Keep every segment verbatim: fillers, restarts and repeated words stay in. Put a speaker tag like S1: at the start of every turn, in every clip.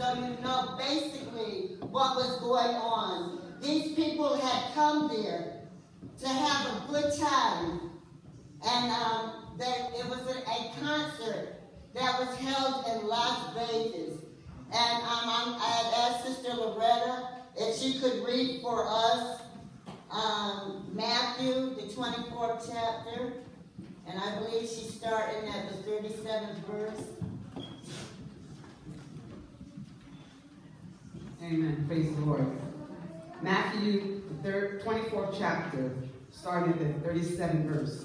S1: so you know basically what was going on. These people had come there to have a good time. And um, they, it was a, a concert that was held in Las Vegas. And um, I, I had asked Sister Loretta if she could read for us um, Matthew, the twenty-fourth chapter. And I believe she's starting at the thirty-seventh verse.
S2: Amen. Praise the Lord. Matthew, the third, twenty-fourth chapter, starting at the thirty-seventh verse.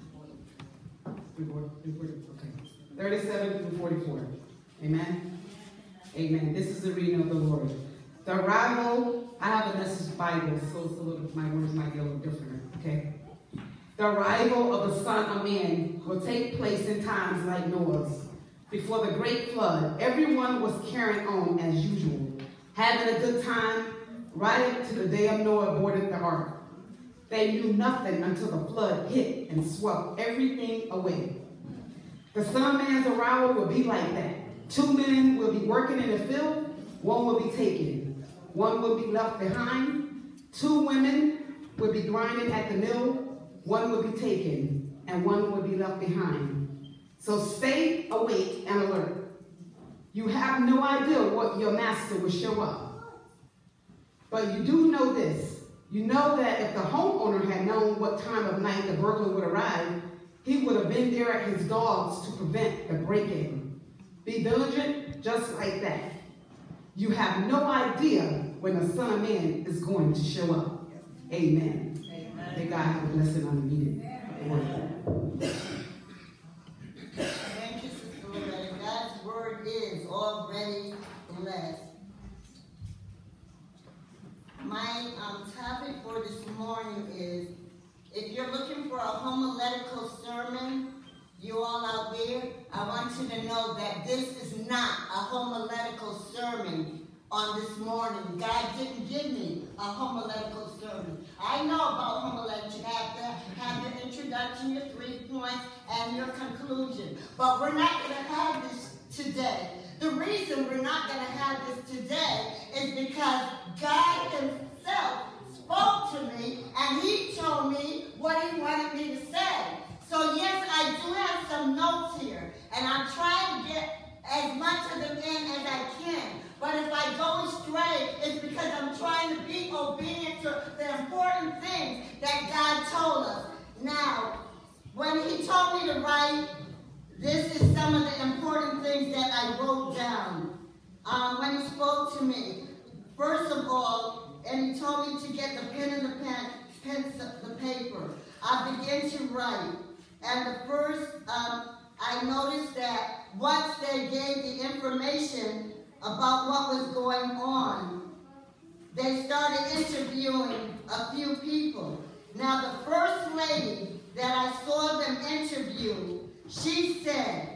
S2: Okay. thirty-seven through forty-four. Amen. Amen. This is the reading of the Lord. The arrival, I have a Message Bible, so it's a little, my words might be a little different. Okay. The arrival of the Son of Man will take place in times like Noah's. Before the great flood, everyone was carrying on as usual, having a good time, right up to the day of Noah boarded the ark. They knew nothing until the flood hit and swept everything away. The Son of Man's arrival will be like that. Two men will be working in the field, one will be taken, one will be left behind. Two women will be grinding at the mill, one will be taken, and one will be left behind. So stay awake and alert. You have no idea what your master will show up. But you do know this. You know that if the homeowner had known what time of night the burglar would arrive, he would have been there at his dogs to prevent the break-in. Be diligent just like that. You have no idea when the Son of Man is going to show up. Amen. Amen. May God have a blessing on the meeting.
S1: Thank you, Sister Loretta. God's word is already blessed. My um, topic for this morning is, if you're looking for a homiletical sermon, you all out there, I want you to know that this is not a homiletical sermon on this morning. God didn't give me a homiletical sermon. I know about homiletics. You have to have your introduction, your three points, and your conclusion. But we're not going to have this today. The reason we're not going to have this today is because God himself spoke to me, and he told me what he wanted me to say. So yes, I do have some notes here, and I'm trying to get as much of them in as I can. But if I go astray, it's because I'm trying to be obedient to the important things that God told us. Now, when he told me to write, this is some of the important things that I wrote down um, when he spoke to me. First of all, and he told me to get the pen and the pen, pen the paper. I began to write. And the first, um, I noticed that once they gave the information about what was going on, they started interviewing a few people. Now, the first lady that I saw them interview, she said,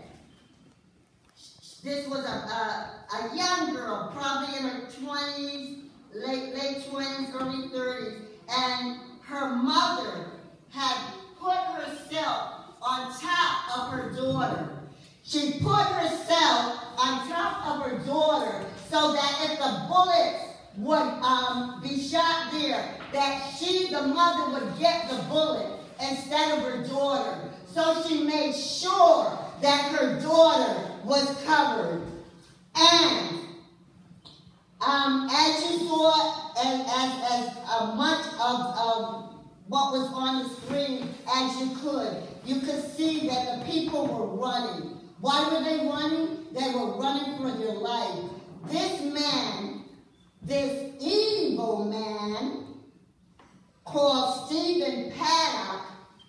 S1: this was a, a, a young girl, probably in her twenties, late, late twenties, early thirties, and her mother had put herself on top of her daughter. She put herself on top of her daughter so that if the bullets would um, be shot there, that she, the mother, would get the bullet instead of her daughter. So she made sure that her daughter was covered. And um, as you saw, as, as, as uh, much of, of what was on the screen as you could, you could see that the people were running. Why were they running? They were running for their life. This man, this evil man called Stephen Paddock,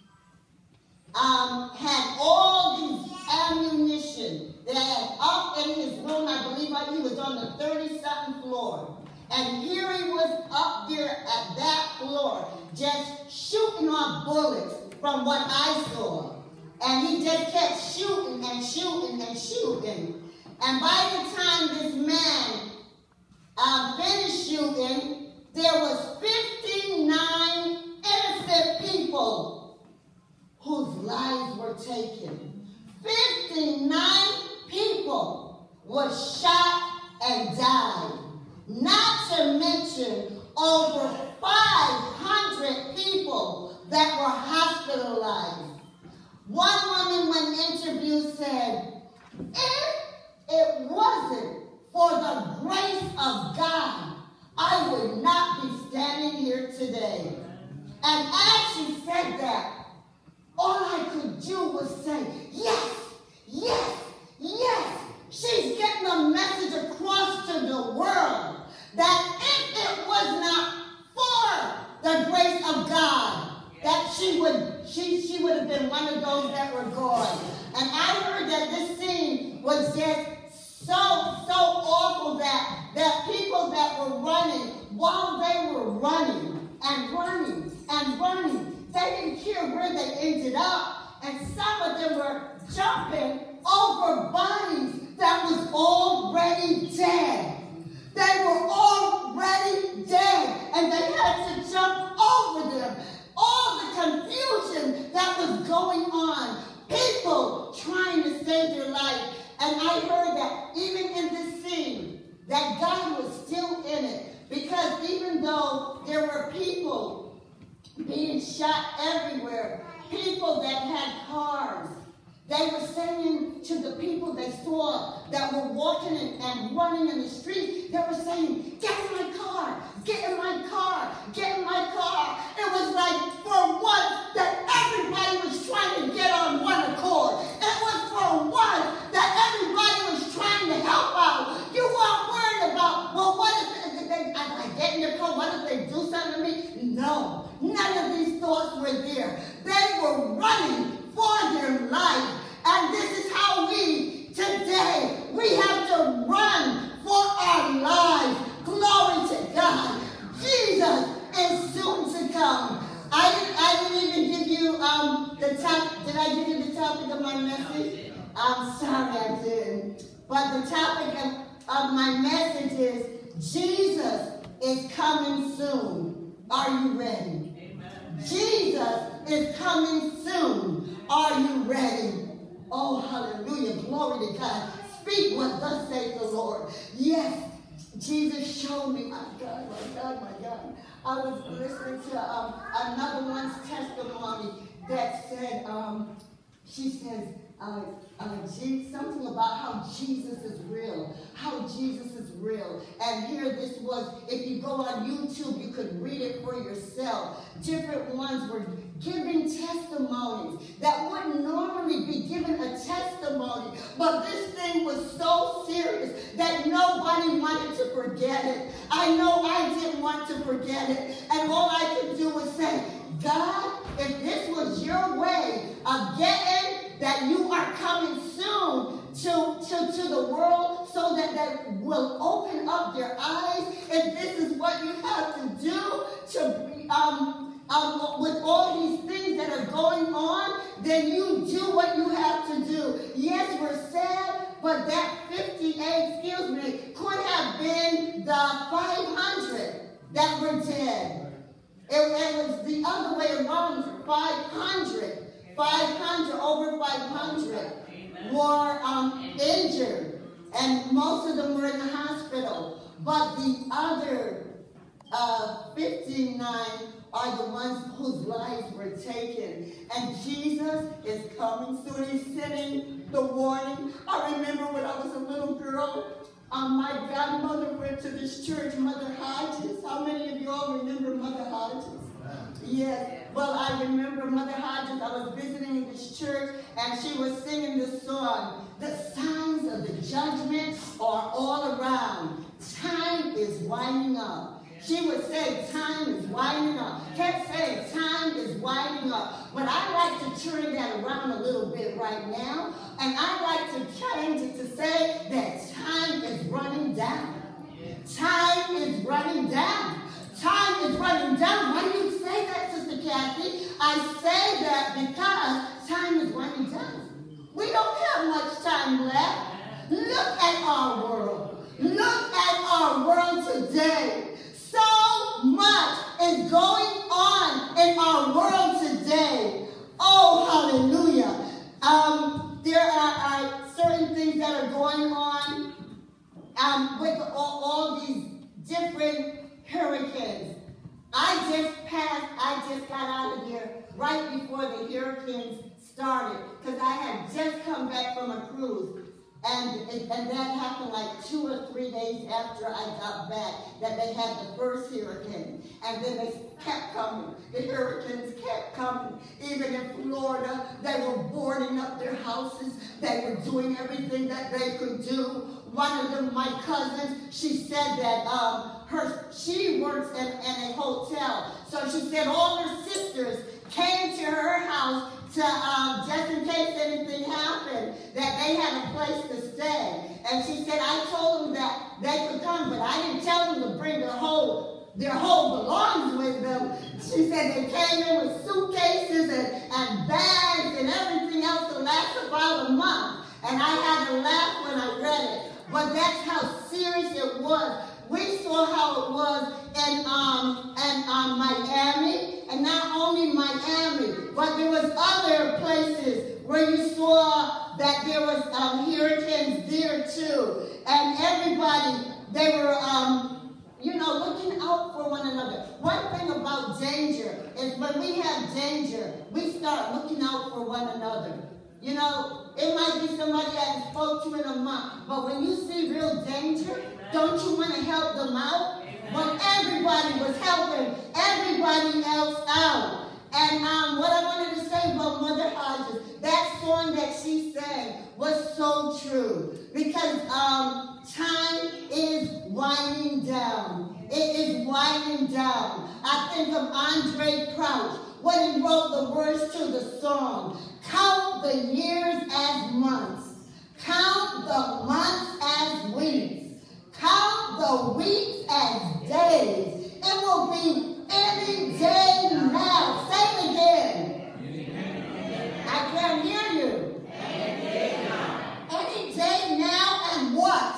S1: um, had all these ammunition that had up in his room. I believe he was on the thirty-second floor. And here he was up there at that floor, just shooting off bullets from what I saw. And he just kept shooting and shooting and shooting. And by the time this man uh, finished shooting, there was fifty-nine innocent people whose lives were taken. fifty-nine people were shot and died. Not to mention over five hundred people that were hospitalized. One woman, when interviewed, said, if it wasn't for the grace of God, I would not be standing here today. And as she said that, all I could do was say, yes, yes, yes. She's getting a message across to the world that if it was not for the grace of God, that she would she she would have been one of those that were gone. And I heard that this scene was just so so awful that that people that were running, while they were running and running and running, they didn't care where they ended up, and some of them were jumping over bodies that was already dead. They were already dead, and they had to jump over them. All the confusion that was going on, people trying to save their life. And I heard that even in this scene, that God was still in it, because even though there were people being shot everywhere, people that had cars, they were saying to the people they saw that were walking and, and running in the street, they were saying, get in my car, get in my car, get in my car. It was like for once that everybody was trying to get on one accord. It was for once that everybody was trying to help out. You weren't worried about, well, what if they, if I get in the car, what if they do something to me? No, none of these thoughts were there. They were running for their life. And this is how we, today, we have to run for our lives. Glory to God. Jesus is soon to come. I didn't, I didn't even give you um, the top, did I give you the topic of my message? I'm sorry I didn't. But the topic of, of my message is, Jesus is coming soon. Are you ready? Amen. Jesus is coming soon. Are you ready? Oh, hallelujah. Glory to God. Speak what thus saith the Lord. Yes, Jesus showed me. My God, my God, my God. I was listening to um, another one's testimony that said, um, she says, uh, uh, something about how Jesus is real. How Jesus is real. And here this was, if you go on YouTube, you could read it for yourself. Different ones were giving testimonies that wouldn't normally be given a testimony. But this thing was so serious that nobody wanted to forget it. I know I didn't want to forget it. And all I could do was say, God, if this was your way of getting that you are coming soon to, to, to the world so that that will open up their eyes, if this is what you have to do to um, um, with all these things that are going on, then you do what you have to do. Yes, we're sad, but that fifty-eight, excuse me, could have been the five hundred that were dead. It, it was the other way around, five hundred. five hundred, over five hundred were um, injured, and most of them were in the hospital. But the other uh, fifty-nine are the ones whose lives were taken. And Jesus is coming soon. He's sending the warning. I remember when I was a little girl, um, my godmother went to this church, Mother Hodges. How many of you all remember Mother Hodges? Yes. Well, I remember Mother Hodges. I was visiting this church, and she was singing this song. The signs of the judgment are all around. Time is winding up. She would say, time is winding up. Kept saying, time is winding up. But I like to turn that around a little bit right now, and I like to change it to say that time is running down. Time is running down. Time is running down. Why do you say that, Sister Kathy? I say that because time is running down. We don't have much time left. Look at our world. Look at our world today. So much is going on in our world today. Oh, hallelujah. Um, there are, are certain things that are going on um, with all, all these different hurricanes. I just passed, I just got out of here right before the hurricanes started because I had just come back from a cruise. And, and that happened like two or three days after I got back, that they had the first hurricane. And then they kept coming. The hurricanes kept coming. Even in Florida, they were boarding up their houses. They were doing everything that they could do. One of them, my cousins, she said that um, her she works in, in a hotel. So she said all her sisters came to her house to, um, just in case anything happened, that they had a place to stay. And she said, I told them that they could come, but I didn't tell them to bring their whole, their whole belongings with them. She said they came in with suitcases and, and bags and everything else to last about a month. And I had to laugh when I read it. But that's how serious it was. We saw how it was in, um, in um, Miami, and not only Miami, but there was other places where you saw that there was um, hurricanes there too. And everybody, they were, um, you know, looking out for one another. One thing about danger is when we have danger, we start looking out for one another. You know, it might be somebody I haven't spoke to in a month, but when you see real danger, don't you want to help them out? When everybody was helping everybody else out. And um, what I wanted to say about Mother Hodges, that song that she sang was so true. Because um, time is winding down. It is winding down. I think of Andre Crouch when he wrote the words to the song. Count the years as months. Count the months as weeks. Count the weeks as days. It will be any day now. Say it again. I can't hear you. Any day now. Any day now and what?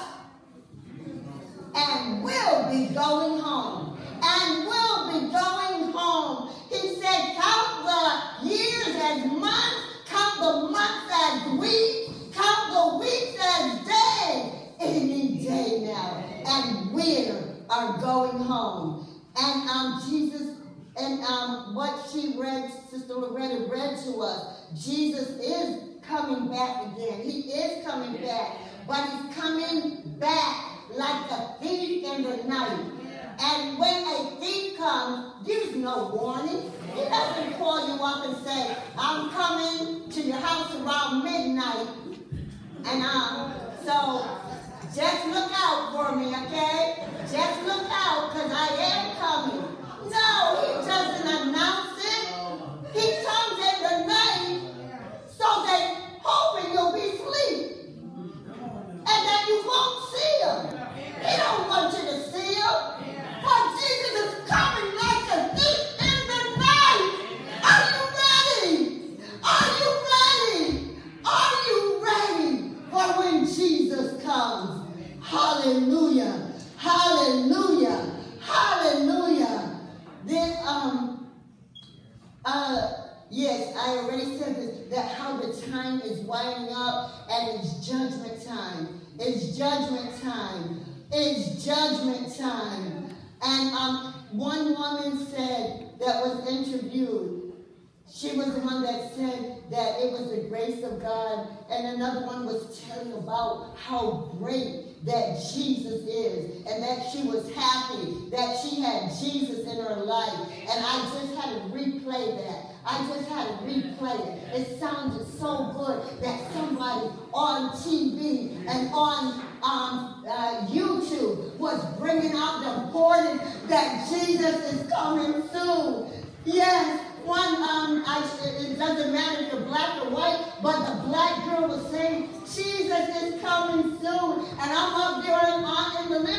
S1: And we'll be going home. And we'll be going home. He said, count the years as months. Count the months as weeks. Count the weeks as days. Any day now. And we are going home. And um, Jesus, and um, what she read, Sister Loretta read to us, Jesus is coming back again. He is coming back. But he's coming back like a thief in the night. And when a thief comes, gives no warning. He doesn't call you up and say, I'm coming to your house around midnight. And um, so just look out for me, okay? Just look out, because I am coming. No, he doesn't announce it. He comes in the night so that hoping you'll be asleep. And that you won't see him. He don't want you to see him. But Jesus is coming like a thief in the night. Are you ready? Are you ready? Are you ready for when Jesus comes? Hallelujah. Hallelujah. Hallelujah. Then, um, uh, yes, I already said this, that how the time is winding up and it's judgment time. It's judgment time. It's judgment time. And um, one woman said that was interviewed, she was the one that said that it was the grace of God. And another one was telling about how great that Jesus is. And that she was happy that she had Jesus in her life. And I just had to replay that. I just had to replay it. It sounded so good that somebody on T V and on um, uh, YouTube was bringing out the importance that Jesus is coming soon. Yes, one, um, I, it doesn't matter if you're black or white, but the black girl was saying, Jesus is coming soon. And I'm up there in, in the living